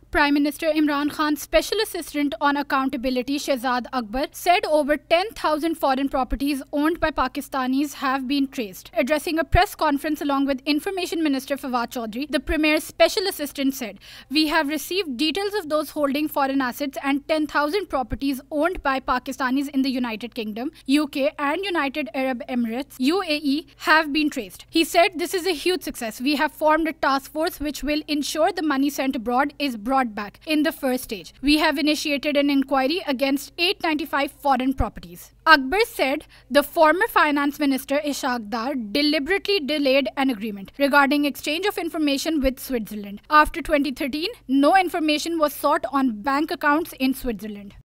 Prime Minister Imran Khan's Special Assistant on Accountability, Shahzad Akbar, said over 10,000 foreign properties owned by Pakistanis have been traced. Addressing a press conference along with Information Minister Fawad Chaudhry, the Premier's Special Assistant said, "We have received details of those holding foreign assets and 10,000 properties owned by Pakistanis in the United Kingdom, UK and United Arab Emirates, UAE, have been traced." He said, "This is a huge success. We have formed a task force which will ensure the money sent abroad is brought back in the first stage. We have initiated an inquiry against 895 foreign properties." Akbar said the former finance minister Shahzad Akbar deliberately delayed an agreement regarding exchange of information with Switzerland. After 2013, no information was sought on bank accounts in Switzerland.